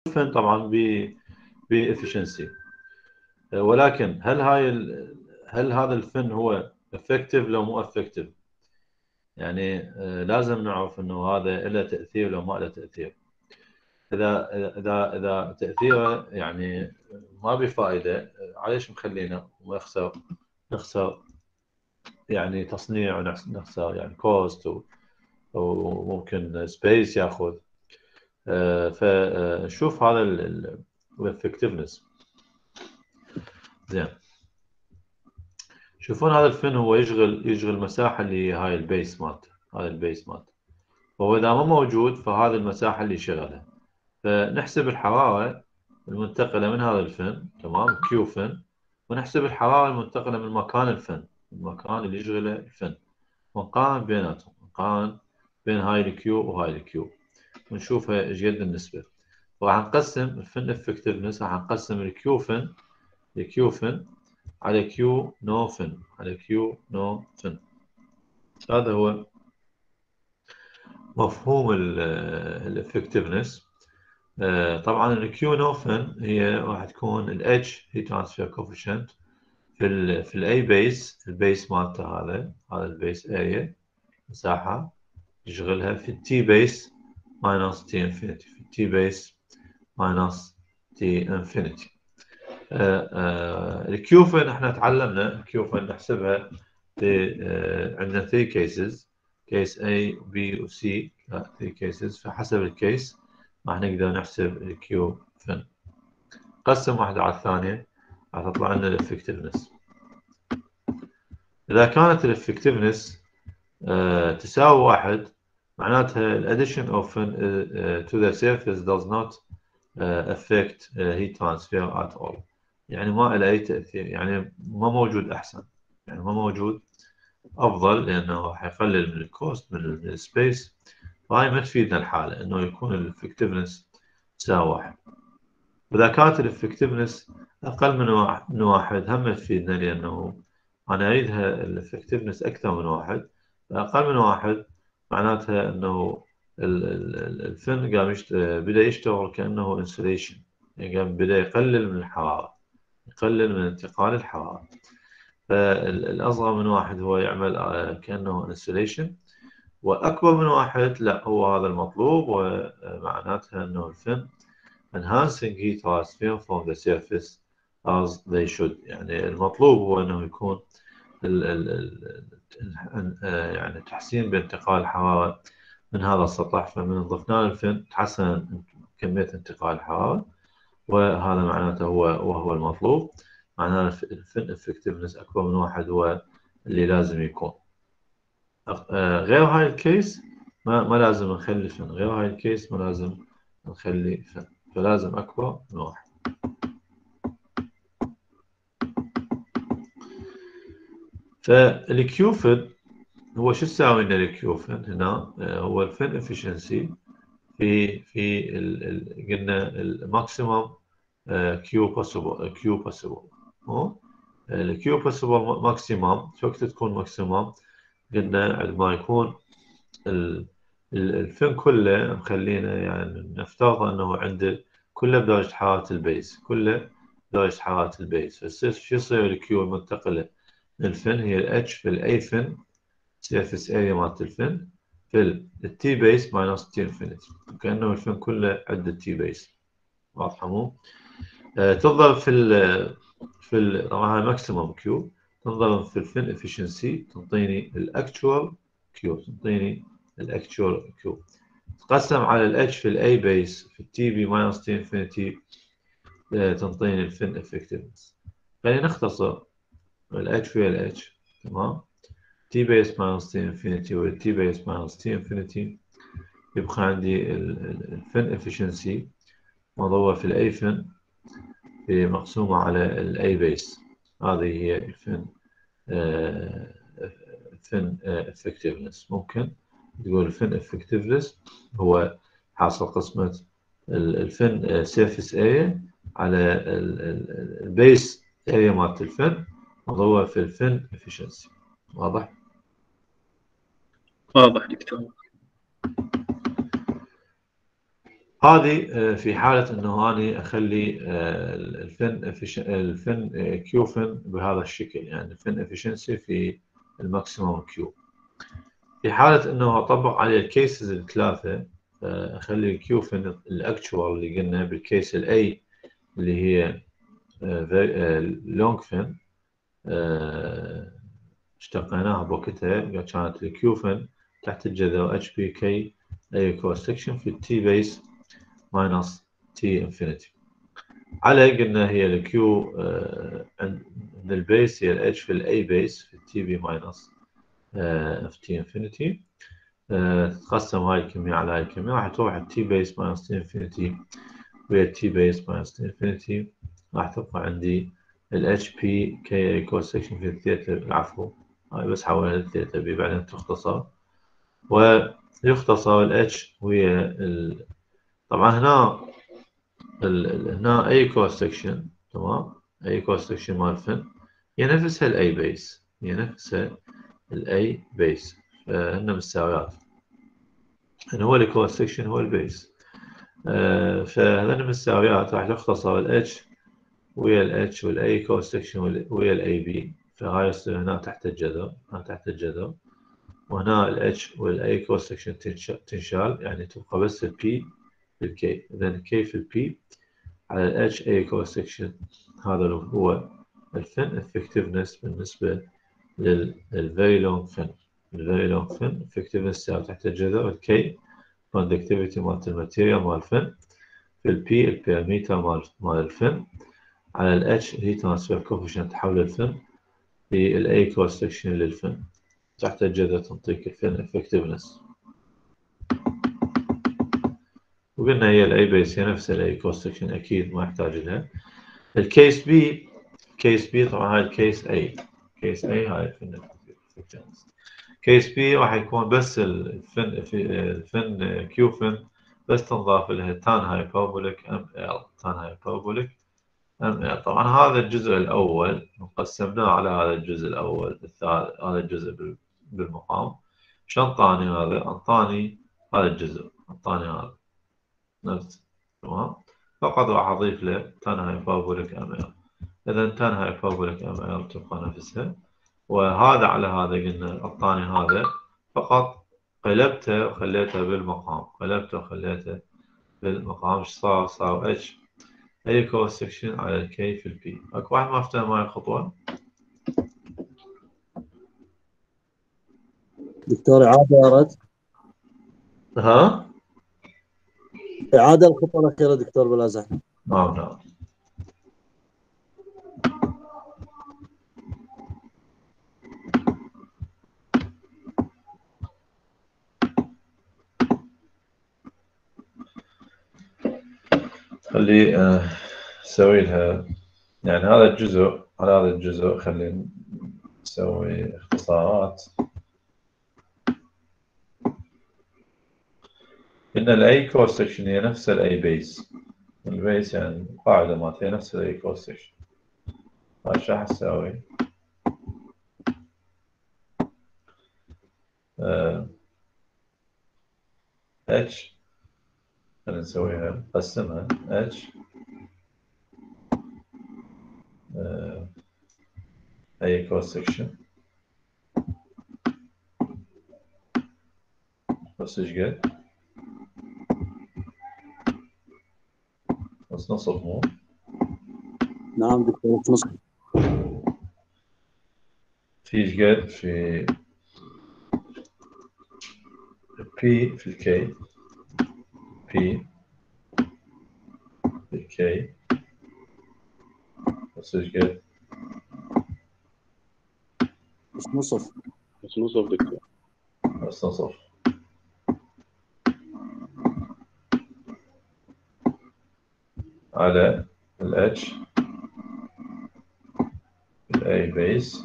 الفن طبعا بافشنسي، ولكن هل هذا الفن هو افكتيف لو مو افكتيف؟ يعني لازم نعرف انه هذا له تاثير لو ما له تاثير. اذا تاثيره يعني ما بفائده، عايش مخلينا نخسر يعني تصنيع، ونخسر يعني كوست، وممكن سبيس ياخذ. فنشوف هذا الافكتفنس. زين، شوفون هذا الفن هو يشغل مساحه اللي هاي البيس مالته، هذا البيس مالته. وهو اذا ما موجود فهذه المساحه اللي شغلها. فنحسب الحراره المنتقله من هذا الفن، تمام، كيو فن، ونحسب الحراره المنتقله من مكان الفن، المكان اللي يشغله الفن، ونقارن بيناتهم، نقارن بين هاي الكيو وهاي الكيو، ونشوفها ايش قد النسبه. وراح نقسم الفن افكتفنس، راح نقسم الكيو فن على كيو نو فن، على كيو نو فن. هذا هو مفهوم الافكتفنس. طبعا الكيو نو فن هي راح تكون الاتش هي ترانسفير كوفيشنت في الاي بيس، البيس مالته هذا البيس اريا، مساحه يشغلها في التي بيس ماينس تي انفينيتي، في التي بيس ماينس تي انفينيتي. الكيوفن احنا تعلمنا الكيوفن نحسبها في عندنا 3 كيسز، كيس A B و C، 3 كيسز. فحسب الكيس راح نقدر نحسب الكيوفن، قسم واحدة على الثانية راح تطلع لنا الافكتفنس. إذا كانت الافكتفنس تساوي 1 معناتها الاديشن of fin to the surface does not affect heat transfer at all. يعني ما له اي تاثير، يعني ما موجود احسن، يعني ما موجود افضل، لانه حيقلل من الكوست من السبيس. فهاي ما تفيدنا الحاله انه يكون الافكتفنس تساوي 1. واذا كانت الافكتفنس اقل من واحد هم تفيدنا، لانه انا اريدها الافكتفنس اكثر من 1. اقل من 1 معناتها انه الفن قام بدا يشتغل كانه انسوليشن، يعني قام بدا يقلل من الحراره، يقلل من انتقال الحراره. فالاصغر من 1 هو يعمل كانه انسوليشن، واكبر من 1 لا، هو هذا المطلوب، ومعناتها انه الفن enhancing heat transfer from the surface as they should. يعني المطلوب هو انه يكون يعني تحسين بانتقال الحرارة من هذا السطح. فمن ضفنا له الفن تحسن كمية انتقال الحرارة، وهذا معناته وهو المطلوب. معناه الفن افكتفنس اكبر من 1 هو اللي لازم يكون. غير هاي الكيس ما لازم نخلي فن، غير هاي الكيس ما لازم نخلي فن، فلازم أكبر من 1. فالكيوفن هو شو تساوي لنا الكيوفن هنا؟ هو الفن افشنسي في قلنا الماكسيمم كيو بوسيبل، الكيو بوسيبل ماكسيمم. وقت تكون ماكسيمم قلنا عندما يكون الفن كله مخلينا، يعني نفترض انه عنده كله بدرجة حرارة البيس، كله بدرجة حرارة البيس. شو يصير الكيو المنتقلة من الفن؟ هي الاتش في الاي فن سيرفيس اريا مالت الفن في التي بيس ماينس تي انفينيتي، كأنه الفن كله عنده تي بيس. واضحة مو؟ تنضرب طبعا ماكسيموم كيو، تنضرب في الفن افشنسي تنطيني الاكتوال كيو، تنطيني الاكتوال كيو، تقسم على الاتش في الاي بيس في التي بي ماينس تي انفينيتي تنطيني الفن افكتفنس. خلينا نختصر الاتش في الاتش، تمام، تي بيس ماينس تي انفينيتي والتي بيس ماينس تي انفينيتي، يبقى عندي الفن افشنسي مضروبة في الاي فن مقسومة على الاي بيس. هذه هي الفن فن افكتفنس. ممكن تقول الفن افكتفنس هو حاصل قسمة الفن سيرفيس اريا على البيس اريا مالت الفن مضروبة في الفن افشنسي. واضح؟ واضح دكتور. هذه في حالة انه اني اخلي الفن كيو فن بهذا الشكل، يعني الفن افشنسي في الماكسيموم كيو. في حالة انه اطبق عليه الكيسز الثلاثة، اخلي الكيو فن الاكتشوال اللي قلنا بالكيس الاي اللي هي لونج فن اشتقيناها بوقتها، كانت الكيو فن تحت الجذر اتش بي كي اي كروس سكشن في التي بيس ماينس تي انفينيتي. على قلنا هي الكيو عند البيس هي الاتش في الاي بيس في التي بي ماينس اف تي انفينيتي. تتقسم هاي الكمية على هاي الكمية، راح تروح التي بيس ماينس تي انفينيتي ويا التي بيس ماينس تي انفينيتي، راح تبقى عندي الاتش بي كي كروس سكشن في الثيتا، العفو هاي بس حولها للثيتا بي بعدين تختصر، ويختصر الاتش ويا طبعا هنا اي كروس سكشن، تمام، اي كروس سكشن مال فن هي نفسها الاي بيس، هي نفسها الاي بيس، فهن مساويات. هنا هو الكروس سكشن هو البيس، فهذين مساويات، راح تختصر الاتش ويا الاتش والاي كروس سكشن ويا الاي بي، فهاي يصير هنا تحت الجذر، هنا تحت الجذر، وهنا الاتش والاي كروس سكشن تنشال، يعني تبقى بس البي في الكي، اذا الكي في البي على الاتش اي كروس سكشن. هذا هو الفن افكتفنس بالنسبة للفيري لونج فن. الفيري لونج فن افكتفنس تساوي تحت الجذر الكي كوندكتيفيتي مالت الماتيريال مال الفن في البي البيرميتر مال الفن على الاتش هي ترانسفير كوفيشنت حول الفن للاي كروس سكشن للفن تحت الجذر تنطيك الفن افكتفنس. وقلنا هي الاي بيس هي نفس الاي كروس سكشن، اكيد ما يحتاج لها. الكيس بي، كيس بي طبعا هاي الكيس اي، كيس اي هاي الفن افكتفنس. كيس بي راح يكون بس الفن كيو فن بس تنضاف لها تان هايبربوليك ام ال، تان هايبربوليك ام ال. طبعا هذا الجزء الاول قسمناه على هذا الجزء الاول، هذا الجزء بالمقام. شو انطاني هذا؟ انطاني هذا الجزء، انطاني هذا نفس، تمام. فقط راح اضيف له تان هايبربوليك ام ال، اذا تان هايبربوليك ام ال تبقى نفسها، وهذا على هذا قلنا اعطاني هذا، فقط قلبته وخليته بالمقام، قلبته وخليته بالمقام. ايش صار؟ صار اتش اي كروس سكشن على الكي في البي. اكو واحد ما فهم هاي الخطوه؟ دكتور إعادة يا ريت. ها؟ إعادة الخطوة الأخيرة دكتور بلا زحمة. نعم. خلي نسوي لها، يعني هذا الجزء على هذا الجزء خلينا نسوي اختصارات. قلنا الاي كروس سكشن هي نفس الاي بيس، البيس يعني القاعده مالتها هي نفس الاي كروس سكشن. ايش راح اسوي؟ اتش، خلينا نسويها نقسمها اتش اي كروس سكشن بس ايش قد؟ بس نصف مو؟ نعم دكتور نص. في ايش قد؟ في بي في الكي، بي في الكي بس ايش قد؟ بس نصف. بس نصف دكتور. بس نصف. على الاتش الاي بيس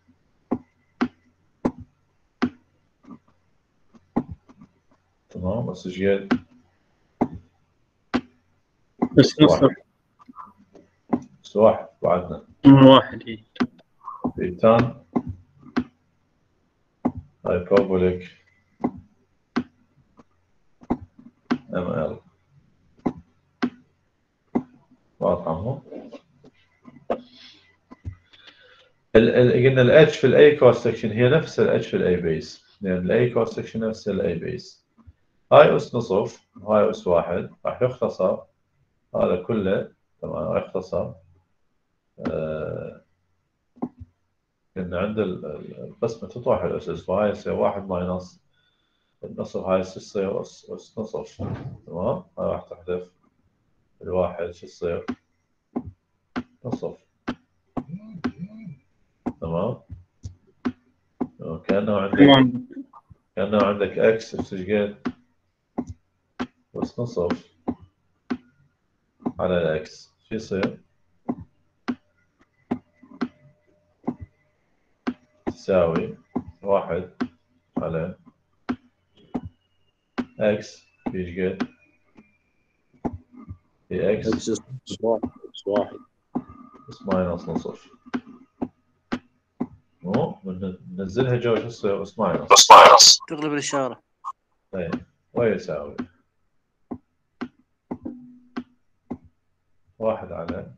تمام، بس ايش قد؟ بس نصف. بس واحد بعدنا واحد هي. في تان هايبربوليك ام ال. واضحة مو؟ قلنا الاتش في الاي كروس سكشن هي نفس الاتش في الاي بيس، لان الاي كروس سكشن نفس الاي بيس. هاي اس نصف هاي اس واحد راح يختصر هذا كله، طبعا راح يختصر. قلنا عند القسمة تطرح الاسس، فهاي يصير واحد ماينص النصف، هاي تصير اس نصف. تمام، هاي راح تحذف الواحد، شو تصير؟ نصف. تمام، كأنه عندك اكس ايش قد؟ بس نصف على الاكس، شو يصير؟ تساوي واحد على اكس في ايش قد؟ في اكس اكس واحد بس ماينص نصف. مو ننزلها جو شو تصير؟ بس ماينص تغلب الإشارة. طيب، ويساوي واحد على،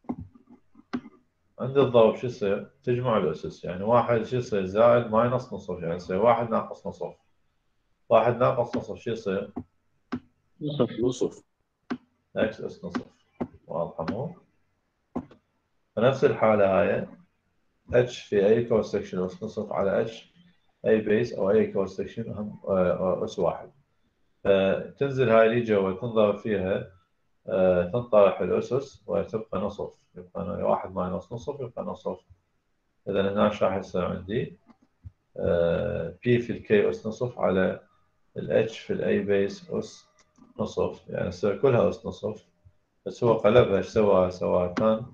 عند الضرب شو يصير؟ تجمع الأسس، يعني واحد شو يصير؟ زائد ماينص نصف، يعني يصير واحد ناقص نصف. واحد ناقص نصف شو يصير؟ نصف. اكس اس نصف. واضحة مو؟ فنفس الحالة هاي اتش في اي كروس سكشن اس نصف على اتش اي بيس او اي كروس سكشن هم اس واحد. تنزل هاي اللي جوا تنضرب فيها، تنطرح الأسس وتبقى نصف، يبقى واحد ماينص نصف يبقى نصف. إذا هنا ايش راح يصير عندي؟ بي في الكي أس نصف على الاتش في الاي بيس أس نصف، يعني تصير كلها أس نصف، بس هو قلبها ايش سوى؟ سوى كان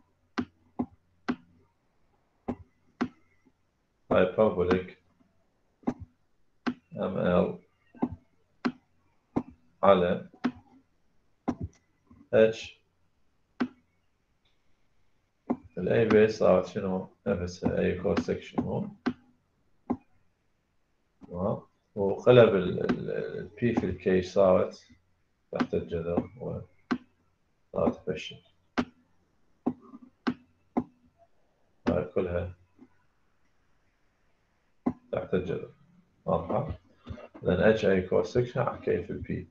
هايبربوليك ام ال على اتش الاي بيس صارت شنو؟ نفس اي كروس سكشن، وقلب البي في الكي صارت تحت الجذر وصارت بشر. هاي كلها تحت الجذر، واضحة؟ لأن اتش اي كروس سكشن على كي في البي.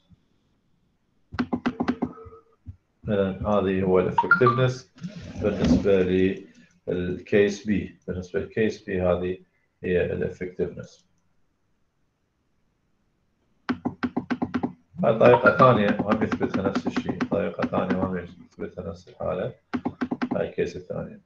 هذه هو الافكتفنس بالنسبة للكيس بي. بالنسبة للكيس بي هذه هي الافكتفنس. هاي طريقة ثانية وهم يثبتها نفس الشيء، طريقة ثانية وهم يثبتها نفس الحالة. هاي الكيس الثانية.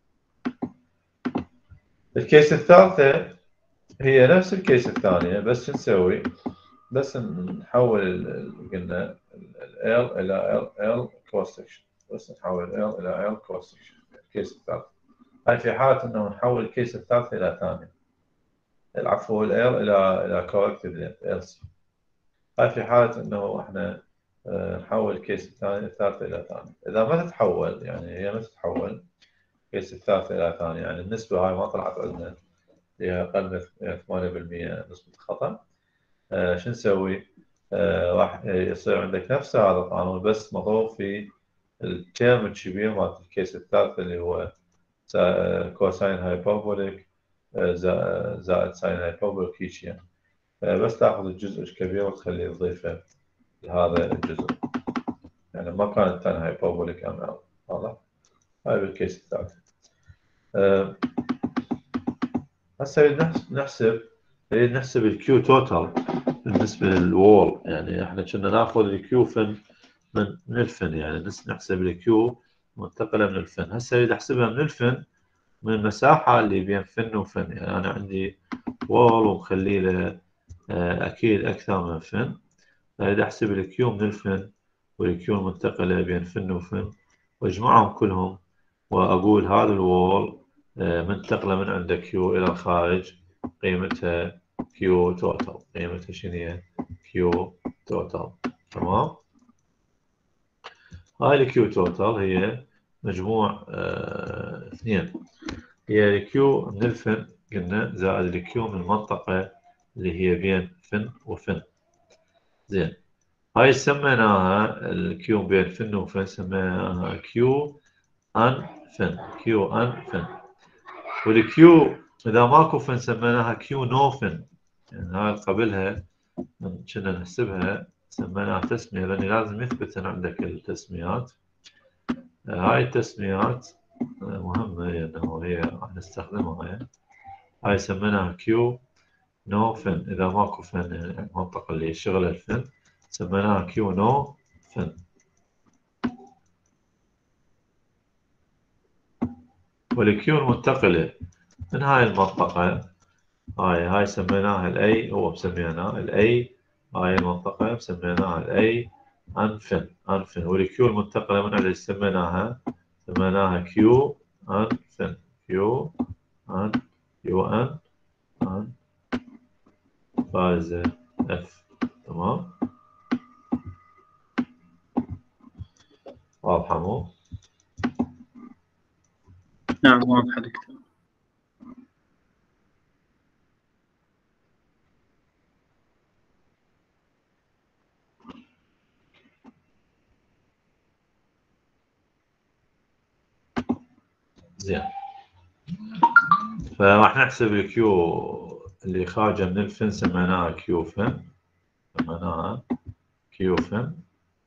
الكيس الثالثة هي نفس الكيس الثانية، بس شو نسوي؟ بس نحول قلنا ال إلى ال كروس سكشن، بس نحول ال إلى ال كروس سكشن. الكيس الثالث هاي في حالة انه نحول الكيس الثالث إلى ثاني، العفو ال إلى كوركتيف ال سي. هاي في حالة انه احنا نحول الكيس الثالث إلى ثاني. إذا ما تتحول، يعني هي ما تتحول الكيس الثالث إلى ثاني، يعني النسبة هاي ما طلعت عندنا، هي أقل من 8% نسبة خطأ. شو نسوي؟ راح يصير عندك نفس هذا القانون، بس مضروب في التيرم الكبير مالت الكيس الثالث اللي هو كوساين هايبربوليك زائد ساين هايبربوليك هيك يعني. بس تاخذ الجزء الكبير وتخليه تضيفه لهذا الجزء، يعني ما كانت ثاني هايبربوليك ام ال. واضح؟ هاي بالكيس الثالث. هسه نحسب الكيو توتال بالنسبة للوول. يعني احنا كنا ناخذ الكيو فن من الفن، يعني نحسب الكيو منتقلة من الفن. هسه إذا أحسبها من الفن، من المساحة اللي بين فن وفن، يعني أنا عندي وول ومخلي له أكيد أكثر من فن. فإذا أحسب الكيو من الفن والكيو المنتقلة بين فن وفن وأجمعهم كلهم، وأقول هذا الوول منتقلة من عند كيو إلى الخارج، قيمتها كيو توتال. قيمتها شنو هي؟ كيو توتال. تمام؟ هاي الكيو توتال هي مجموع اثنين، هي الكيو من الفن قلنا زائد الكيو من المنطقة اللي هي بين فن وفن. زين، هاي سميناها الكيو بين فن وفن، سميناها كيو ان فن، كيو ان فن. والكيو اذا ماكو فن سميناها كيو نو فن، يعني هاي قبلها كنا نحسبها سميناها تسمية، لأن لازم يثبت أن عندك التسميات. هاي التسميات مهمة لأنه هي راح نستخدمها. يعني هاي سميناها كيو نو فن، إذا ماكو فن يعني المنطقة اللي يشغلها الفن سميناها كيو نو فن. والكيو المنتقلة من هاي المنطقة، هاي سميناها الأي، هو مسميناها الأي، هاي المنطقة مسميناها الأي أنفن، أنفن. والكيو المنتقلة من اللي سميناها كيو أنفن، كيو أن، كيو أن، أن فايزة اف. تمام، واضحة مو؟ نعم واضحة دكتور. زين، فراح نحسب الكيو اللي خارجة من الفن سميناها كيو فن، سميناها كيو فن،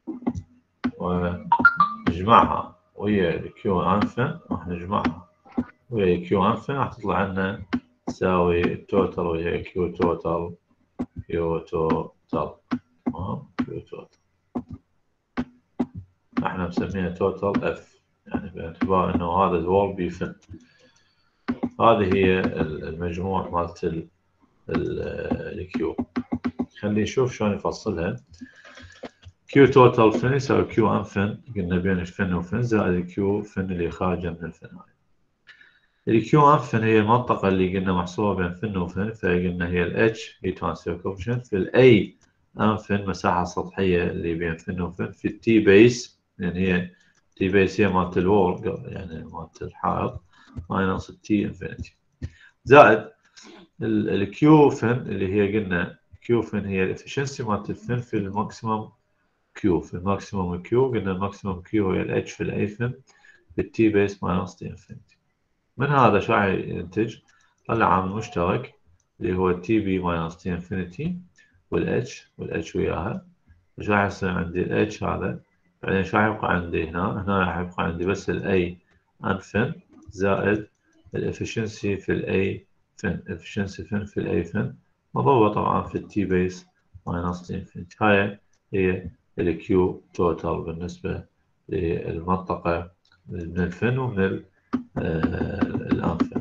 ونجمعها ويا الكيو أنفن، راح نجمعها ويا كيو أنفن، راح تطلع لنا تساوي التوتال ويا كيو توتال، كيو توتال. تمام، كيو توتال احنا مسميها توتال اف، يعني باعتبار انه هذا الوول بيفن. هذه هي المجموع مالت الكيو. خلينا نشوف شلون نفصلها. كيو توتال فن يساوي كيو ان فن، قلنا بين الفن وفن زائد الكيو فن اللي خارجه من الفن. هاي الكيو ان فن هي المنطقة اللي قلنا محصورة بين فن وفن، فقلنا هي الاتش هي ترانسفير كوفيشنت، في الاي ان فن مساحة سطحية اللي بين فن وفن، في التي بيس لان هي تي بيس هي مالت الوول يعني مالت الحائط ماينس التي انفينيتي، زائد الكيو فن اللي هي قلنا كيو فن هي الافشنسي مالت الفن في الماكسيمم كيو، في الماكسيمم كيو قلنا الماكسيمم كيو هي الاتش في الاي فن في التي بيس ماينس تي انفينيتي. من هذا شو راح ينتج؟ طلع عامل مشترك اللي هو تي بي ماينس تي انفينيتي والاتش وياها. ايش راح يصير عندي الاتش هذا، بعدين ايش راح يبقى عندي هنا راح يبقى عندي بس الاي انفن زائد الافشنسي في الاي فن، افشنسي فن في الاي فن مضروبة طبعا في التي بيس ماينس تي انفينيتي. هاي هي الكيو توتال بالنسبة للمنطقة من الفن ومن الأنفن.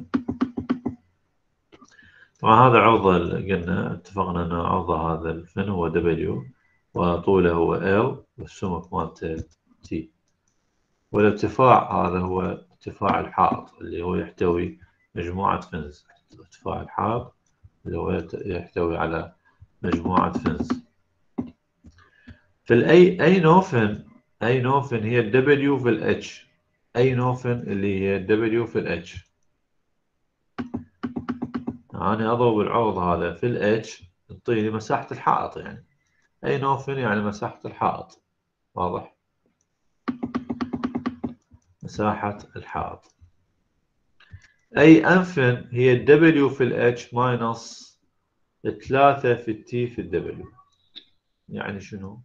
طبعا هذا عرض قلنا اتفقنا أن عرض هذا الفن هو دبليو وطوله هو ال والسمك مالته تي، والارتفاع هذا هو ارتفاع الحائط اللي هو يحتوي مجموعة فنز، ارتفاع الحائط اللي هو يحتوي على مجموعة فنز. في أي نوفن، أي نوفن هي الدبليو في الاتش، أي نوفن اللي هي الدبليو في الاتش. أنا أضرب العرض هذا في الاتش يعطيني مساحة الحائط، يعني أي نوفن يعني مساحة الحائط، واضح؟ مساحة الحائط. أي أنفن هي الدبليو في الاتش ماينص 3 في التي في الدبليو. يعني شنو؟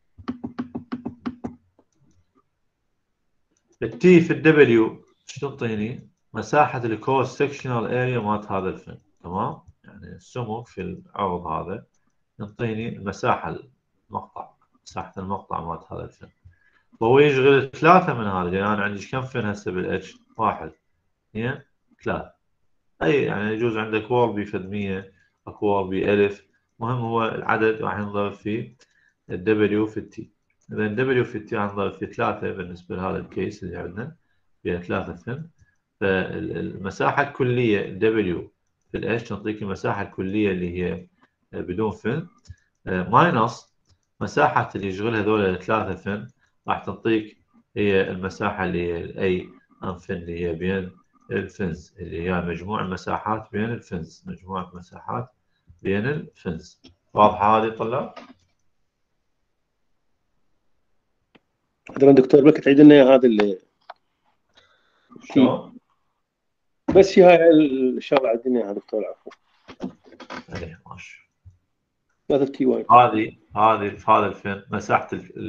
التي في الدبليو شو تعطيني؟ مساحة الكروس سكشنال اريا مالت هذا الفن، تمام؟ يعني السمك في العرض هذا يعطيني المساحة، المقطع، مساحة المقطع مالت هذا الفن. وهو يشغل 3 من هذا، لان انا عندي كم فن هسه بالاتش؟ 1 2 3. اي يعني يجوز عندك وول بي فد 100 اكو وول بي 1000، المهم هو العدد راح ينضرب في الدبليو في التي. اذا الدبليو في التي راح ينضرب في 3 بالنسبه لهذا الكيس اللي عندنا فيها 3 فن، فالمساحه الكليه دبليو في الاتش تعطيك المساحه الكليه اللي هي بدون فن ماينص مساحة اللي يشغلها هذول الثلاثة فن، راح تعطيك هي المساحة اللي هي الاي انفن اللي هي بين الفنز، اللي هي مجموع المساحات بين الفنز، مجموعة مساحات بين الفنز. واضحة هذه طلاب؟ عذرا دكتور بك تعيد لنا هذا اللي شلون؟ بس هاي الشغله عندنا يا دكتور عفوا. ايه ماشي. ماذا تي واي؟ هذه في هذا الفن مساحة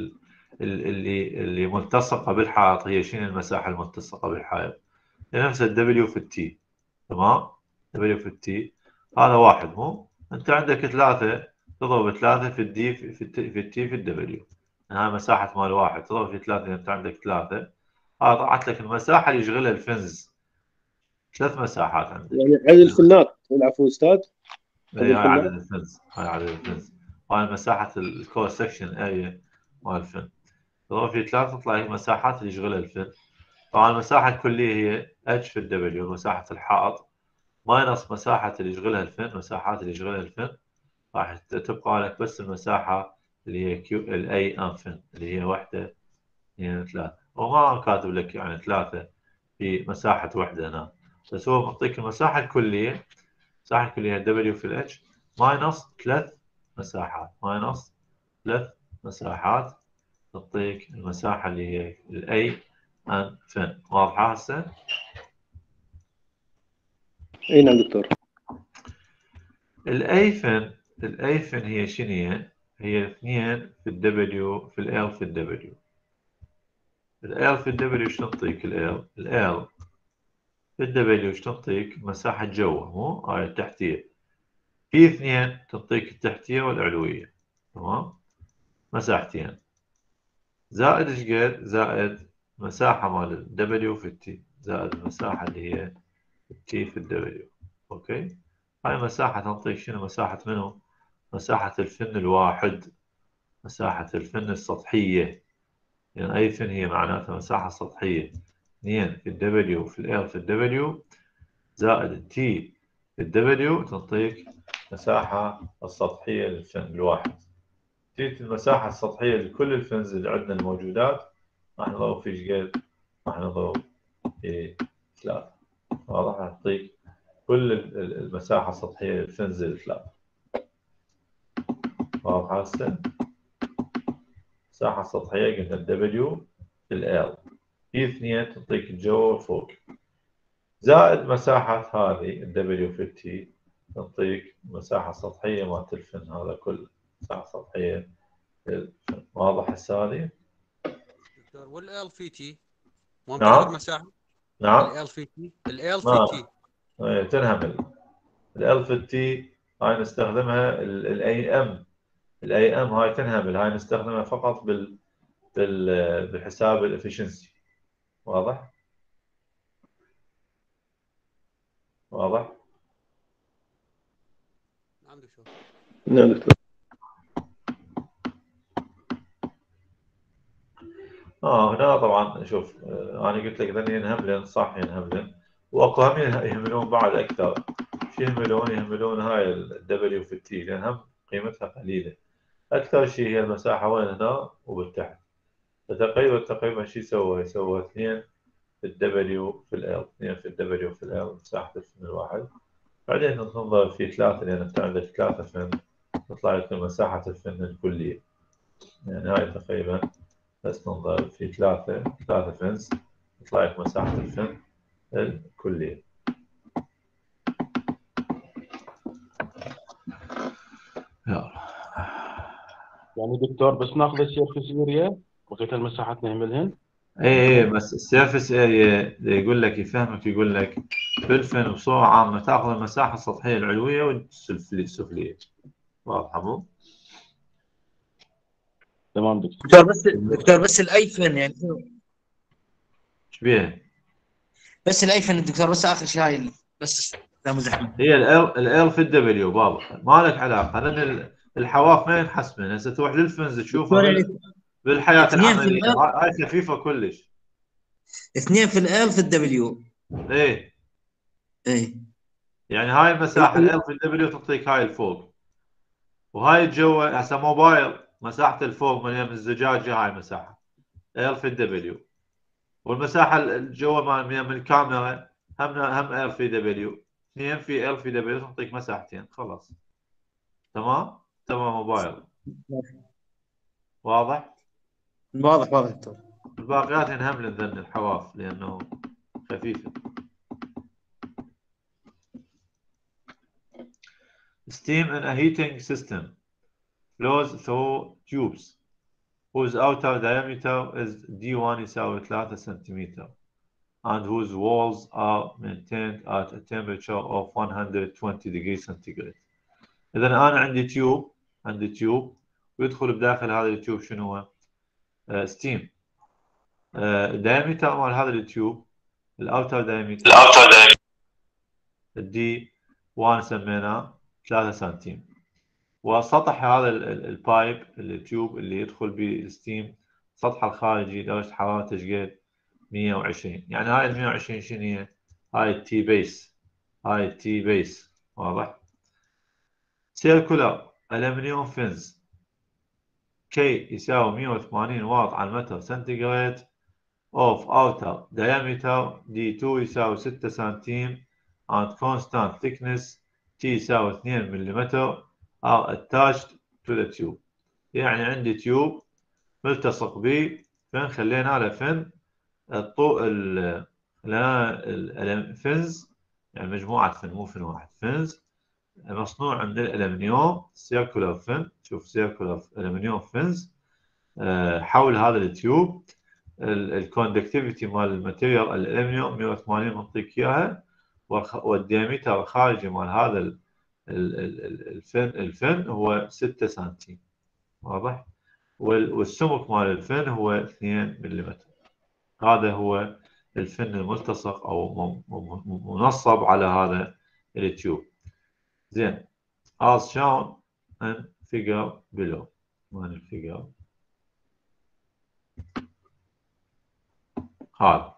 اللي ملتصقة بالحائط هي شنو المساحة الملتصقة بالحائط؟ هي نفس الدبليو في التي. تمام؟ دبليو في التي هذا واحد مو؟ انت عندك ثلاثة تضرب ثلاثة في الدي في التي في الدبليو. هاي مساحة مال واحد تضرب في ثلاثة انت عندك ثلاثة. هذا طلعت لك المساحة اللي يشغلها الفنز. ثلاث مساحات عندك. يعني عدد الفنات العفو استاذ. هاي عدد الفنز. هاي عدد الفنز. هاي مساحة الكور سكشن اريا مال الفن. تضرب في ثلاثة تطلع لك المساحات اللي يشغلها الفن. طبعا المساحة الكلية هي اتش في الدبليو مساحة الحائط ماينص مساحة اللي يشغلها الفن مساحات اللي يشغلها الفن راح تبقى لك بس المساحة اللي هي كيو الاي انفن اللي هي واحدة اثنين ثلاثة وما كاتب لك يعني ثلاثة في مساحة واحدة هنا بس هو معطيك المساحة الكلية. المساحة الكلية دبليو في الاتش ماينص ثلاث مساحات ماينص ثلاث مساحات تعطيك المساحة اللي هي الاي انفن. واضحة هسه؟ اي نعم دكتور. الايفن هي شنو هي 2 في الدبليو في ال في الدبليو. ال في الدبليو شو تعطيك ال في الدبليو شو تعطيك مساحة جوه مو هاي التحتية. في 2 تعطيك التحتية والعلوية. تمام مساحتين زائد ايش قد زائد مساحة مال الدبليو في التي زائد المساحة اللي هي التي في الدبليو. اوكي هاي مساحة تعطيك شنو مساحة منو؟ مساحة الفن الواحد. مساحة الفن السطحية يعني أي فن هي معناتها مساحة سطحية 2 في الدبليو في ال في الدبليو زائد التي في الدبليو تعطيك مساحة السطحية للفن الواحد. تيت المساحة السطحية لكل الفنز اللي عندنا الموجودات راح نضرب في ايش قد؟ راح نضرب في 3. واضح راح تعطيك كل المساحة السطحية للفنز الثلاث. واضح هسه؟ مساحة سطحية قلنا الدبليو في ال في 2 تعطيك الجو فوق زائد مساحة هذه الدبليو في التي تعطيك مساحة سطحية مالت الفن هذا كله مساحة سطحية للفن. واضح هسه هذه؟ دكتور والال في تي مو نعم تاخذ مساحة؟ نعم الال في تي الال في ما تي تنهمل ال في التي هاي نستخدمها الاي ام. الاي ام هاي تنهمل هاي نستخدمها فقط بالحساب الافشنسي. واضح؟ واضح؟ نعم دكتور. نعم دكتور. هنا طبعا شوف انا قلت لك ذني ينهملن صح ينهملن واكو هم يهملون بعد اكثر. شو يهملون هاي الدبليو في التي لان هم قيمتها قليله. اكثر شيء هي المساحه وين هنا وبالتحت. فتقريبا شو يسوى 2 في الدبليو في ال 2 في الدبليو في ال مساحه الفن الواحد. بعدين ننظر في 3 لان انت عندك 3 فن تطلع لك مساحه الفن الكليه. يعني هاي تقريبا بس ننظر في 3 فنز يطلع لك مساحة الفن الكلية. يعني دكتور بس ناخذ السيرفس اريا بقيت المساحات نهملهن. اي بس السيرفس اريا يقول لك يفهمك يقول لك في الفن بصورة عامة تاخذ المساحة السطحية العلوية والسفلية. واضحة مو؟ تمام دكتور. دكتور بس الايفن يعني ايش بيها؟ بس الايفن دكتور بس اخر شيء هاي بس لا مزحمه. هي ال في الدبليو بابا ما لك علاقة لان الحواف ما ينحسبن هسه تروح للفنز تشوفها بالحياة اثنين في العملية ال هاي خفيفة كلش. 2 في ال في الدبليو. ايه ايه يعني هاي المساحة ال في الدبليو تعطيك هاي الفوق وهاي الجوه هسه موبايل مساحة الفوق من الزجاجة هاي مساحة ال في الدبليو والمساحة الجوه من الكاميرا هم ال في دبليو 2 في ال في دبليو تعطيك مساحتين خلاص. تمام موبايل. واضح واضح دكتور. الباقيات ينهم للذن الحواف لأنه خفيفة. Steam in a heating system flows through tubes whose outer diameter is D1 يساوي 3 سنتيمتر and whose walls are maintained at a temperature of 120 degrees centigrade. إذا أنا عندي تيوب ويدخل بداخل هذا التيوب شنو هو؟ ستيم. الدايمتر مال هذا التيوب الأوتر دايمتر الدي 1 سميناه 3 سنتيم، وسطح هذا البايب التيوب اللي يدخل به الستيم سطح الخارجي درجة حرارته شقد 120. يعني هاي ال 120 شنو هي؟ هاي التي بيس. واضح؟ سيركولار ألمنيوم فينز كي يساوي 180 واط على المتر سنتيغراد of outer diameter D2 يساوي 6 سنتيم and constant thickness T يساوي 2 ملم are attached to the tube. يعني عندي تيوب ملتصق به فن، خلينا له فن الفنز، يعني مجموعة فن مو فن واحد، فنز مصنوع من الألمنيوم سيركولار فن. شوف سيركولار ألمنيوم فنز حول هذا التيوب. الكوندكتيفيتي مال الماتيريال الألمنيوم 180 منطيك إياها، والديامتر الخارجي مال هذا الفن هو 6 سنتيم. واضح؟ والسمك مال الفن هو 2 ملم. هذا هو الفن الملتصق أو منصب على هذا التيوب. زين، as shown in figure below. وين الفيجر؟ هذا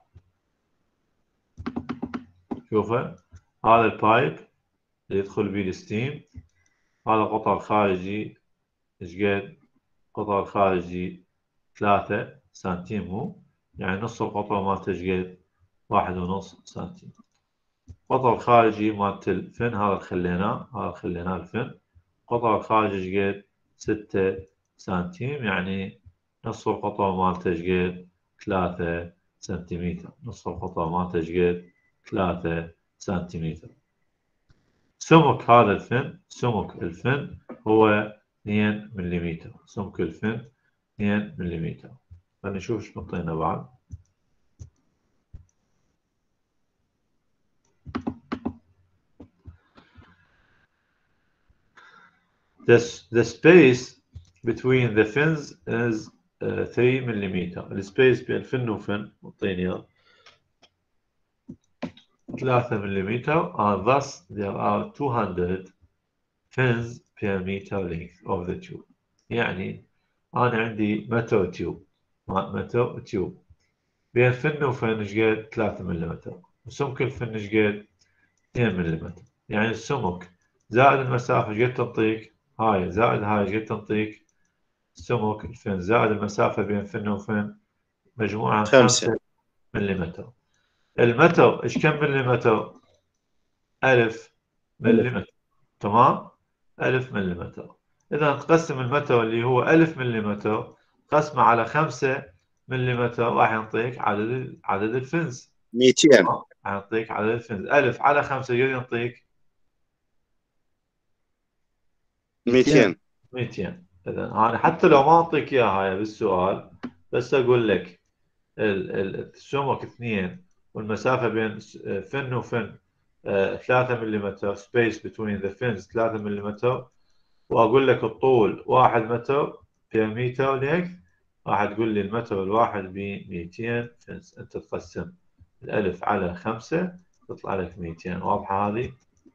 شوفه، هذا البايب اللي يدخل به الستيم، هذا القطر الخارجي ايش قد؟ القطر الخارجي 3 سنتيم، هو يعني نص القطر مالته ايش قد؟ 1.5 سنتيم. القطر الخارجي مالت الفن هذا خليناه الفن، القطر الخارجي ايش قد؟ 6 سنتيم، يعني نص القطر مالته ايش قد؟ 3 سنتيمتر. نص القطر مالته ايش قد؟ 3 سنتيمتر. سمك هذا الفن، سمك الفن هو 2 ملم. سمك الفن 2 ملم. خلينا نشوف ايش نعطينا بعد. The space between the fins is 3 ملم. السبيس بين فن وفن معطيني 3 ملم and thus there are 200 fins per meter length of the tube. يعني أنا عندي متر تيوب بين فن وفن ايش قد؟ 3 ملم، وسمك الفن ايش قد؟ 2 ملم. يعني السمك زائد المسافة ايش قد تنطيك؟ هاي زائد هاي ايش قد تنطيك؟ سمك الفن زائد المسافة بين فن وفن مجموعة 5 ملم. المتر ايش كم مليمتر؟ 1000 ملم. تمام؟ 1000 ملم. إذا تقسم المتر اللي هو 1000 ملم قسمه على 5 ملم راح ينطيك عدد الفنز 200. يعطيك عدد الفنز 1000 على 5 ينطيك 200. 200. إذا أنا حتى لو ما أعطيك إياها بالسؤال، بس أقول لك السمك 2 والمسافة بين فن وفن 3 ملم، space between the fins 3 ملم، وأقول لك الطول 1 متر بير متر لينث، راح تقول لي المتر الواحد ب 200 فنس. أنت تقسم 1000 على 5 تطلع لك 200. واضحة هذه؟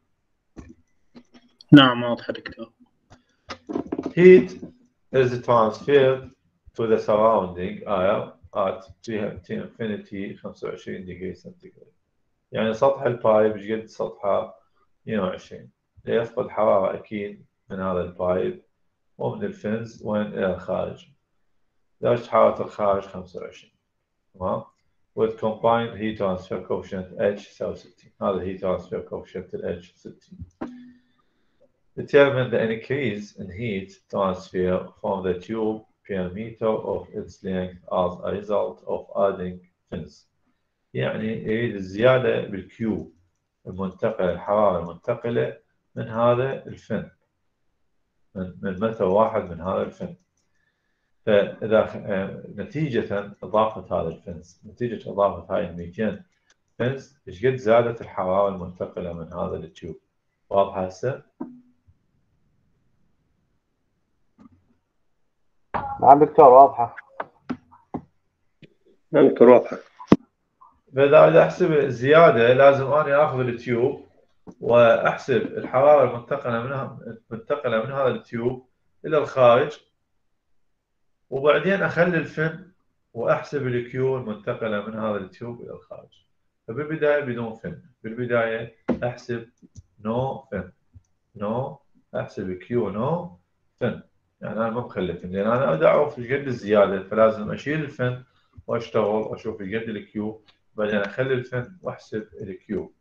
نعم واضحة دكتور. Heat is transferred to the surrounding air at T infinity 25 degree centigrade. يعني سطح البايب ايش قد سطحه؟ 120. ليفقد حرارة أكيد من هذا البايب ومن الفنز وين إلى الخارج. درجة حرارة الخارج 25. تمام؟ with combined heat transfer coefficient H يساوي 60. هذا heat transfer coefficient ال H 60. Determine the increase in heat transfer from the tube per meter of its length as a result of adding fins. يعني يريد الزيادة بالكيو المنتقلة، الحرارة المنتقلة من هذا الفن، من متر واحد من هذا الفن. فإذا نتيجة إضافة هذا الفنس، نتيجة إضافة هاي 200 فنس، إيش قد زادت الحرارة المنتقلة من هذا التيوب؟ واضحة هسه؟ نعم دكتور واضحة. نعم دكتور واضحة. فإذا أحسب الزيادة لازم أنا آخذ التيوب وأحسب الحرارة المنتقلة من هذا التيوب إلى الخارج، وبعدين أخلي الفن وأحسب الكيو المنتقلة من هذا التيوب إلى الخارج. فبالبداية بدون فن، بالبداية أحسب نو فن، نو أحسب كيو نو فن، يعني أنا ما مخلي فن، لأن أنا أريد أعرف إيش قد الزيادة، فلازم أشيل الفن وأشتغل وأشوف إيش قد الكيو، بعدين أخلي الفن وأحسب الكيو.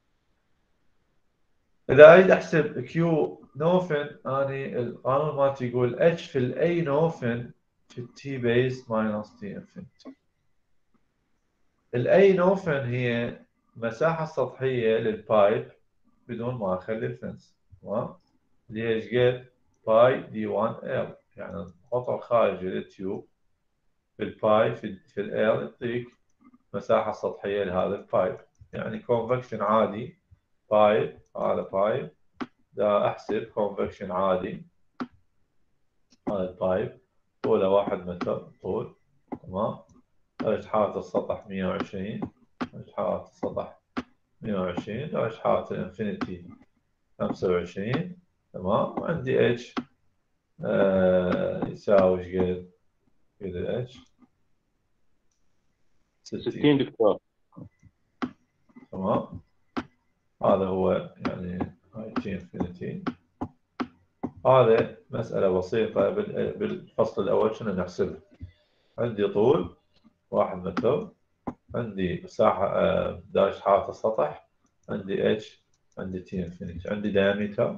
إذا أريد أحسب كيو نو فن، أنا القانون مالتي يقول اتش في الأي نو فن في التي بيز ماينس تي انفينيتي. الأي نو فن هي مساحة السطحية للبايب بدون ما أخلي الفنس، تمام؟ اللي هي إيش قد؟ باي دي 1 ال، يعني القطر الخارجي للتيوب بالباي في ال يعطيك مساحة سطحية لهذا البايب، يعني كونفكشن عادي بايب، هذا بايب دا أحسب كونفكشن عادي، هذا البايب طوله 1 متر طول، تمام؟ درجة حرارة السطح 120، درجة حرارة السطح 120، درجة حرارة الانفينيتي 25، تمام؟ وعندي اتش يساوي ايش قد؟ قد اتش 60 دكتور. تمام؟ هذا هو يعني هاي تي انفينيتي. هذا مسألة بسيطة بالفصل الأول شنو نحسبها؟ عندي طول 1 متر، عندي مساحة درجة حرارة السطح، عندي اتش، عندي تي انفينيتي، عندي دايمتر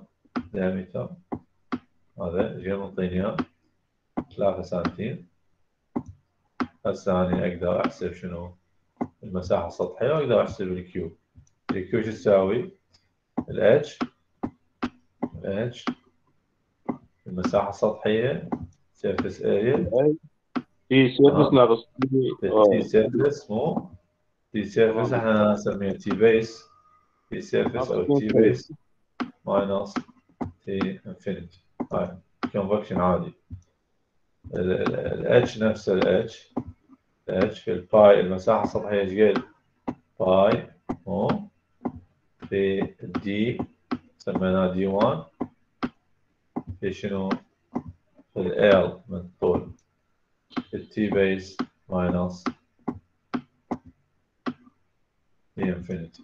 هذا جاي منطيني اياه 3 سنتيم. هسه أنا أقدر أحسب شنو المساحة السطحية، وأقدر أحسب الكيو. الكيو شو تساوي؟ الاتش المساحة السطحية سيرفيس اريا تي سيرفس ناقص تي سيرفيس، مو تي سيرفيس احنا نسميها تي بيس، تي سيرفيس أو تي بيس ماينس تي انفينيتي. هاي كونفكشن عادي. الاتش نفس الاتش في الباي المساحة السطحية ايش قد؟ باي مو في الدي سميناه دي 1 في شنو؟ في ال من الطول، التي بيس ماينس تي انفينيتي.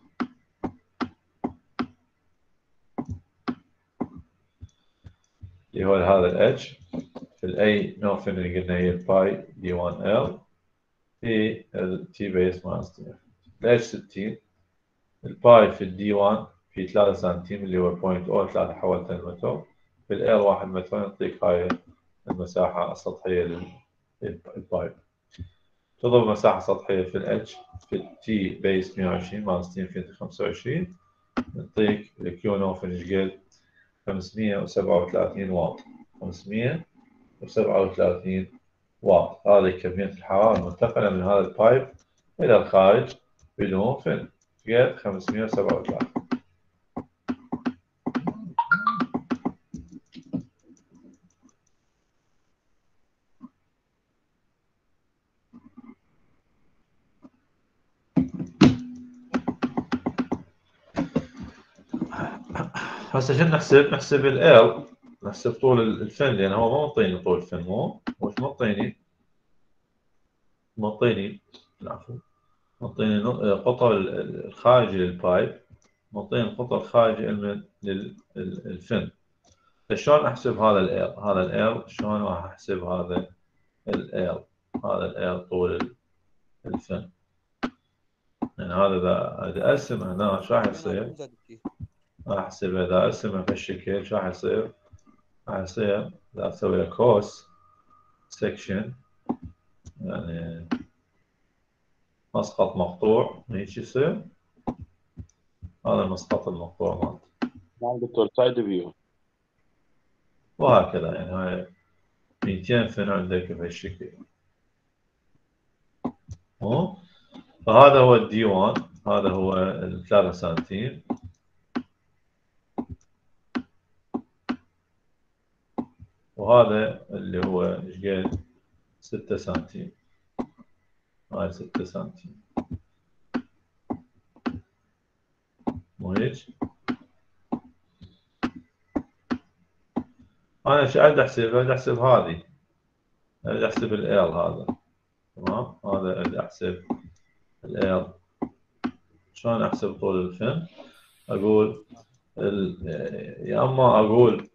اللي هو هذا الاتش في الاي نو فين اللي قلنا هي باي دي 1 ال في التي بيس ماينس تي انفينيتي. الاتش 60، الباي في الدي 1 في 3 سنتيم اللي هو 0.03 حولته لمتر، في ال 1 متر يعطيك هاي المساحة السطحية للبايب. تضرب مساحة سطحية في الاتش في التي بيس 120 ماينس تي انفينيتي 25 يعطيك الكيو نوفن ايش قد؟ 537 واط. 537 واط، هذه كمية الحرارة المنتقلة من هذا البايب إلى الخارج بدون فن، قد 537. هسه شنو نحسب ال نحسب طول الفن، لان هو ما منطيني طول الفن، مش منطيني العفو، منطيني قطر الخارجي للبايب، منطيني القطر الخارجي للفن. فشلون احسب هذا ال شلون راح احسب هذا ال طول الفن؟ يعني هذا اذا ارسم هنا شو راح يصير؟ راح احسب اذا ارسمه بهالشكل شو راح يصير؟ راح يصير اذا اسوي له كوس سكشن يعني مسقط مقطوع هيك يصير. هذا المسقط المقطوع مالته. نعم دكتور سايد فيو. وهكذا يعني هاي 200 فن عندك بهالشكل. فهذا هو الدي 1، هذا هو 3 سنتيم. وهذا اللي هو ايش قد 6 سنتيم. هاي 6 سنتيم مو هيك؟ انا ايش اريد احسب؟ اريد احسب هذه، اريد احسب ال هذا. تمام، هذا اريد احسب ال. شلون احسب طول الفم؟ اقول يا اما اقول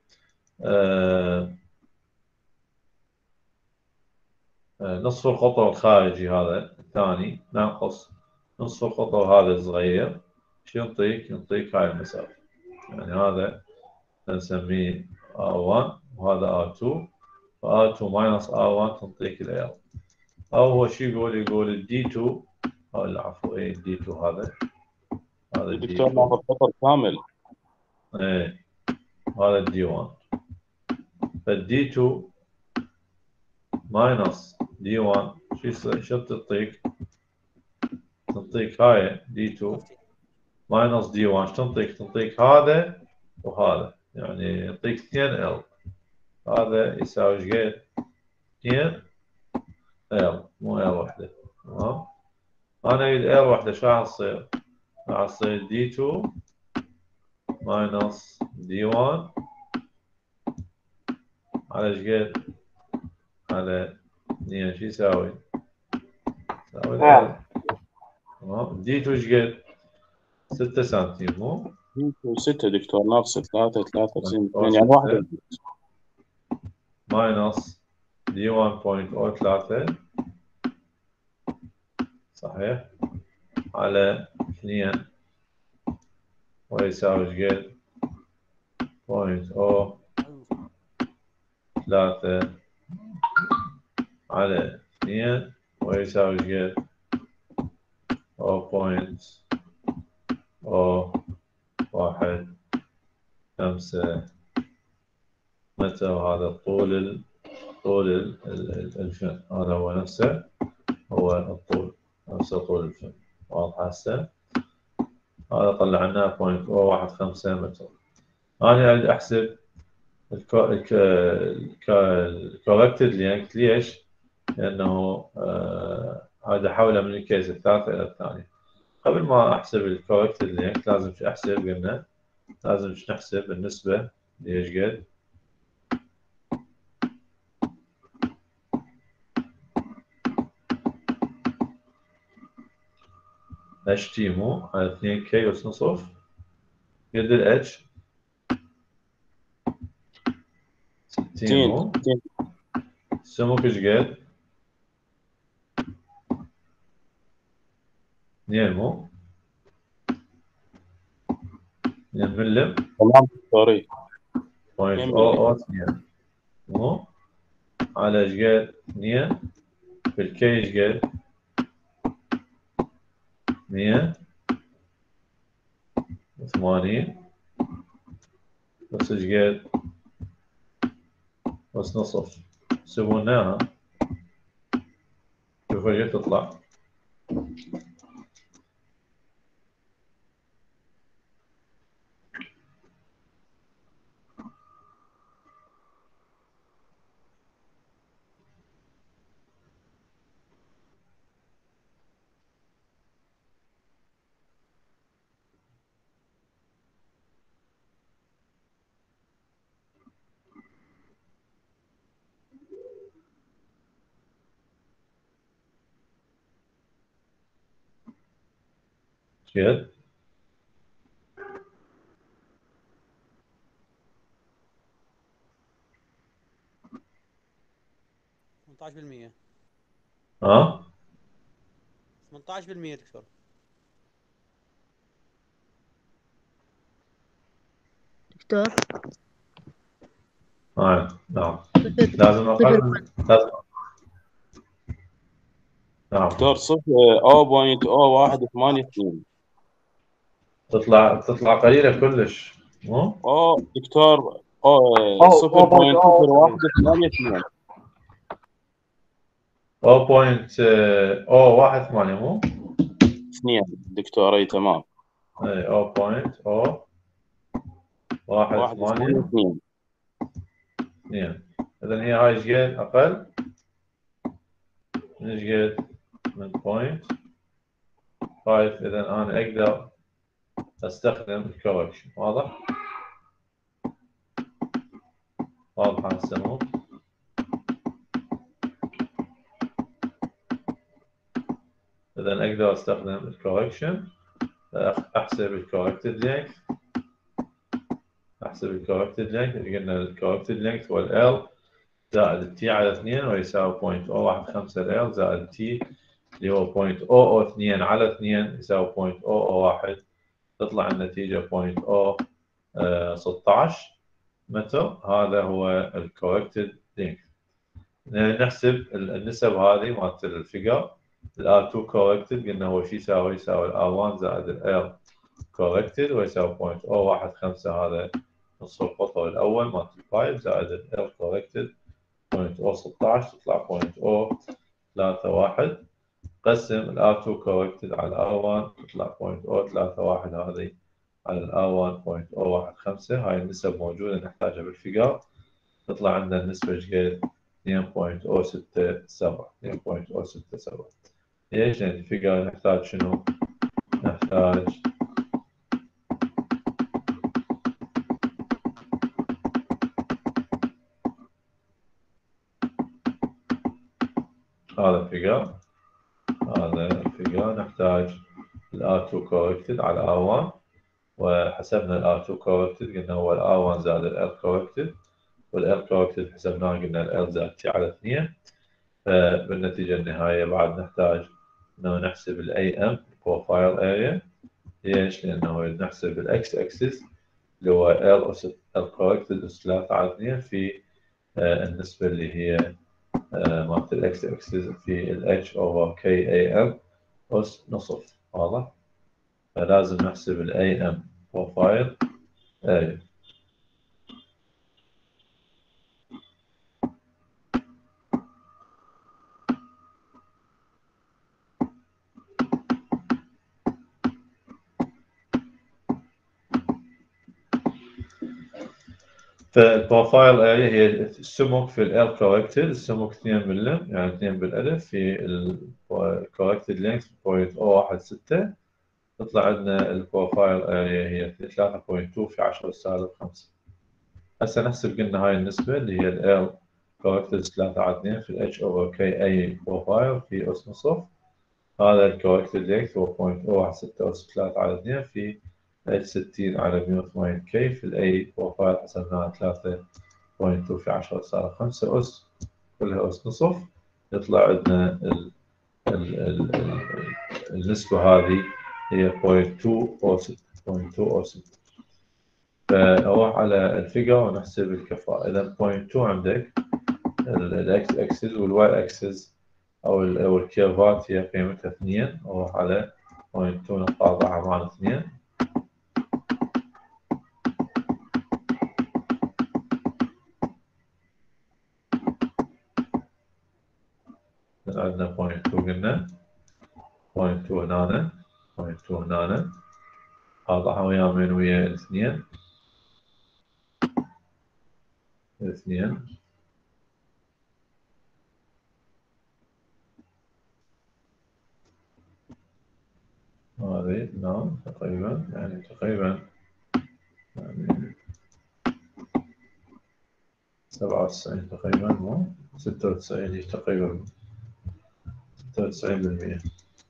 نصف القطر الخارجي هذا الثاني ناقص نصف القطر هذا الصغير، شو ينطيك؟ ينطيك هاي المسافة. يعني هذا نسميه R1 وهذا R2، ف R2 minus R1 تنطيك ال L. أو هو شو يقول ال D2، أو العفو إيه ال D2 هذا دكتور D2. ناخذ قطر كامل. إيه هذا D1. فال D2 minus D1 شو تنطيك؟ تنطيك هاي D2 minus D1 شو تنطيك؟ تنطيك هذا وهذا، يعني يعطيك 2L. هذا يساوي ايش قد؟ 2L مو L وحده. تمام، انا اريد L وحده، شو راح تصير؟ راح تصير D2 minus D1 على ايش قد؟ على 2. شو يساوي؟ يساوي L. تمام، D2 ايش قد؟ 6 سنتيم مو؟ 6 دكتور ناقص 3 2 أو يعني 1 6 minus D1.03 صحيح على 2 ويساوي ايش قد؟ 0.03 على 2 ويساوي ايش قد؟ 0.015 متر. وهذا طول الفم، هذا هو نفسه، هو الطول نفسه طول الفم. واضح هسه؟ هذا طلعناه 0.015 متر. أنا أريد أحسب الكوركتد لينث. ليش؟ لأنه هذا حوله من الكيس الثالثة إلى الثانية. قبل ما أحسب الكوركتد لينث لازم شو أحسب؟ قلنا لازم شو نحسب؟ النسبة ليش قد؟ اتش تي مو على 2 كي أس نصف قد الاتش 60 مو؟ السمك ايش قد؟ 2 مو؟ 2 ملم. تمام دكتوري. 0.002 مو؟ على ايش قد؟ 2 في الكي ايش قد؟ 180 بس ايش قد؟ بس نصف. سووناها شوف ايش تطلع. قد؟ 18%. ها؟ 18% دكتور. دكتور نعم. لازم اقارن، لازم نعم دكتور 0.0182 تطلع قليلة كلش مو؟ دكتور 0.0182 0.018 مو؟ 2 دكتور اي تمام. اي 0.018 2. اذا هي هاي ايش قد اقل؟ من ايش قد؟ من 0.5. اذا انا اقدر استخدم الكوركشن. واضح؟ واضح هسه مو؟ اذا اقدر استخدم الكوركشن، احسب الكوركتد لينث. احسب الكوركتد لينث. قلنا الكوركتد لينث هو ال زائد التي على 2 ويساوي 0.015 ال زائد التي اللي هو 0.002 على 2 يساوي 0.001. تطلع النتيجة 0.016 متر. هذا هو الكوركتد لينث. نحسب النسب هذه مالت الفيجر. ال R2 corrected قلنا هو شو يساوي؟ يساوي ال R1 زائد ال L corrected ويساوي 0.015. هذا نصف القطر الأول مالت البايب زائد ال L corrected 0.016 تطلع 0.031. قسم ال R2 corrected على R1 تطلع 0.031 هذه على ال R1 0.015. هاي النسب موجودة نحتاجها بالفيجر. تطلع عندنا النسبة ايش قد؟ 2.067. 2.067. ليش؟ لأن الفيجر نحتاج شنو؟ نحتاج هذا الفيجر. نحتاج ال R2 corrected على R1 وحسبنا ال R2 corrected قلنا هو ال R1 زائد ال L corrected وال L corrected حسبناه قلنا ال L زائد T على 2. فبالنتيجة النهائية بعد نحتاج انه نحسب ال AM profile area. ليش؟ لأنه نحسب ال X axis اللي هو L corrected أس 3 على 2 في النسبة اللي هي مالت ال X axis في ال H over KAM أس نصف. واضح؟ فلازم نحسب ال AM profile area. فالبروفايل اريا هي السمك في ال corrected. السمك 2 ملم يعني 2 بالالف في ال corrected length 0.016. تطلع عندنا البروفايل اريا هي 3.2 في 10 سالب 5. هسه نحسب قلنا هاي النسبة اللي هي ال corrected 3 على 2 في ال H over KA بروفايل في أس نصف. هذا ال corrected length هو 0.016 أس 3 على 2 في H 60 على 180 K في ال A بروفايل حسبناها 3.2 في 10 سالب 5 أس كلها أس نصف. يطلع عندنا النسبة هذه هي 0.206. فأروح على الفيجر ونحسب الكفاءة. إذا 0.2 عندك الإكس أكسس والواي أكسس أو الكيرفات هي قيمتها 2. أروح على 0.2 نقاطعها مع 2. عندنا 0.2 قلنا 0.2 هنا 0.2 هنا قاطعها ويا من ويا 2. هذه نعم تقريبا يعني يعني 97 تقريبا مو 96 تقريبا 96%.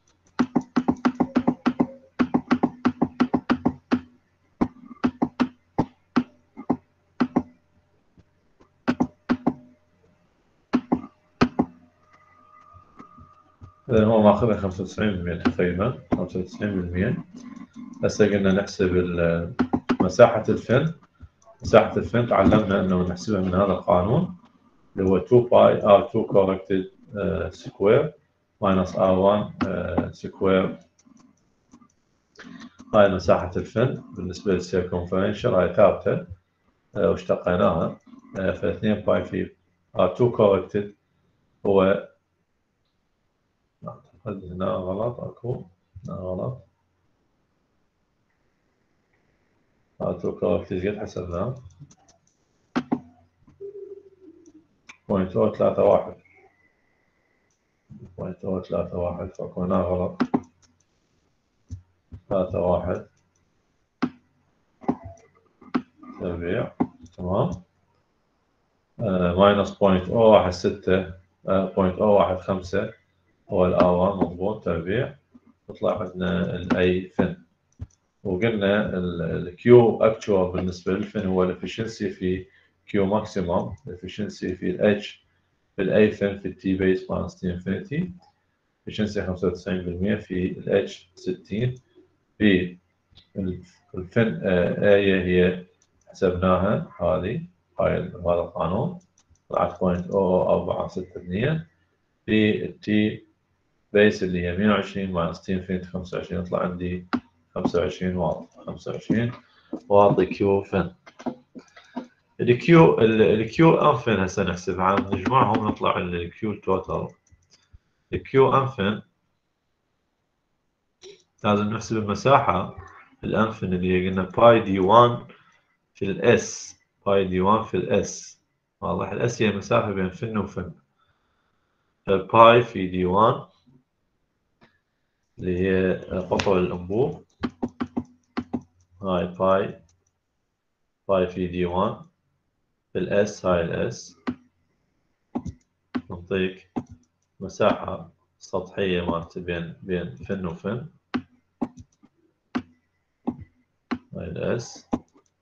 إذا هو ماخذها 95% تقريبا 95%. هسه قلنا نحسب مساحة الفن. مساحة الفن تعلمنا انه نحسبها من هذا القانون اللي هو 2 باي R2 corrected square ماينس R1 سكوير. هاي مساحة الفن بالنسبة للسيركمفرنشال، هاي ثابتة واشتقيناها. ف 2 باي في R2 كوركتد هو أعتقد هنا غلط أكو، هنا غلط. R2 كوركتد قد حسبناه 0.031 فأكو هنا غلط. 3.1 تربيع. تمام. ماينس 0.016 0.015 هو الآوان مضبوط تربيع. يطلع عندنا الأي فن. وقلنا الكيو اكتوال بالنسبة للفن هو الافشنسي في كيو ماكسيموم، الافشنسي في الاتش في الاي فن في التي بيس ماينس تي انفينيتي، افشنسي 95% في الاتش 60. في الفن اي هي حسبناها هذا القانون طلعت 0.00462. في التي بيس اللي هي 120 ماينس تي انفينيتي 25 يطلع عندي 25 واط. 25 واط كيو فن. الكيو انفن هسه نحسبها، نجمعهم نطلع الكيو توتال. الكيو انفن لازم نحسب المساحة الانفن اللي هي قلنا باي دي 1 في الاس، باي دي 1 في الاس. واضح الاس هي المسافة بين فن وفن، باي في دي 1 اللي هي قطر الانبوب، هاي باي في دي 1 في الاس، هاي الاس نعطيك مساحة سطحية مالت بين فن وفن، هاي الاس.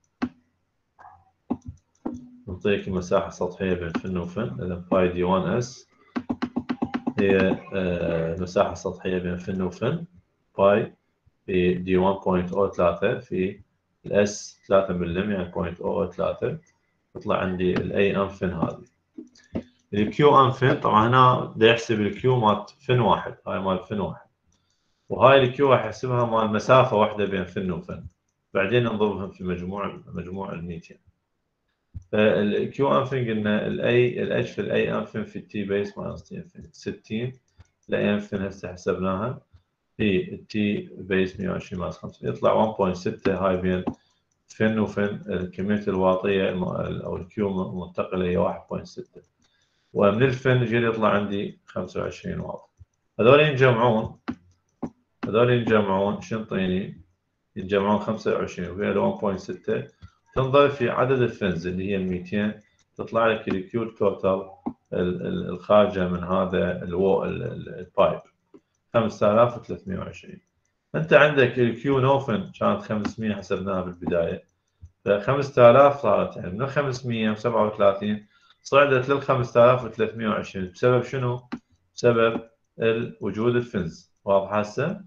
نعطيك مساحة سطحية بين فن وفن، إذا باي دي 1 اس هي مساحة سطحية بين فن وفن، باي في دي 1.03 في الاس 3 ملم يعني 0.003. يطلع عندي الاي انفن هذه. الكيو انفن طبعا هنا بدي احسب الكيو مال فن واحد، هاي مال فن واحد، وهاي الكيو راح احسبها مال مسافة واحدة بين فن وفن، بعدين نضربهم في مجموع ال 200. فالكيو انفن قلنا الاي الاتش في الاي انفن في التي بيس ماينس تي انفن 60. الاي انفن هسه حسبناها في التي بيس 120 ماينس 5 يطلع 1.6. هاي بين فن وفن كمية الواطية او الكيو منتقلة هي 1.6، ومن الفن يجي يطلع عندي 25 واط. هذول ينجمعون شو ينطيني؟ يتجمعون 25 وهي 1.6 تنضرب في عدد الفنز اللي هي 200 تطلع لك الكيو توتال الخارجه من هذا البايب 5320. انت عندك الكيو نوفن كانت 500 حسبناها بالبدايه، ف 5000 صارت يعني من 537 صعدت لل 5320 بسبب شنو؟ بسبب وجود الفنز. واضح هسه؟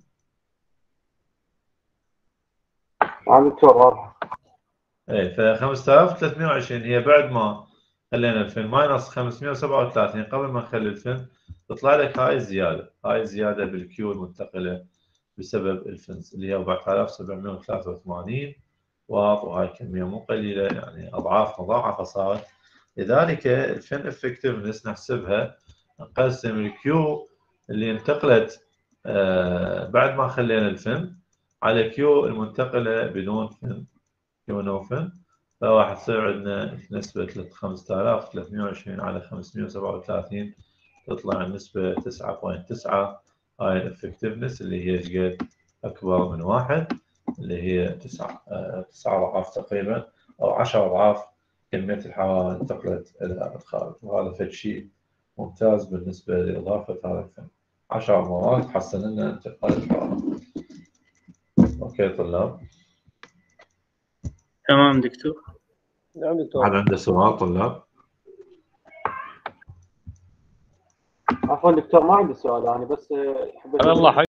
دكتور واضح. اي ف 5320 هي بعد ما خلينا الفن ماينس 537 قبل ما نخلي الفن تطلع لك هاي الزياده بالكيو المنتقله بسبب الفنز اللي هي 4783 واط، وهاي كميه مو قليله يعني اضعاف مضاعفه صارت. لذلك الفن افكتفنس نحسبها نقسم الكيو اللي انتقلت بعد ما خلينا الفن على كيو المنتقله بدون فن، كيو نوفن، فراح تصير عندنا نسبة 5320 على 537 تطلع النسبة 9.9. هاي الافكتفنس اللي هي قد أكبر من 1 اللي هي 9 أضعاف تقريبا أو 10 أضعاف كمية الحرارة انتقلت إلى الخارج، وهذا فد شيء ممتاز بالنسبة لإضافة هذا الفن. 10 مرات حسن لنا انتقال الحرارة. أوكي طلاب؟ تمام دكتور. نعم دكتور. هذا عنده سؤال طلاب؟ عفوا دكتور ما عندي سؤال، انا بس حبيت الله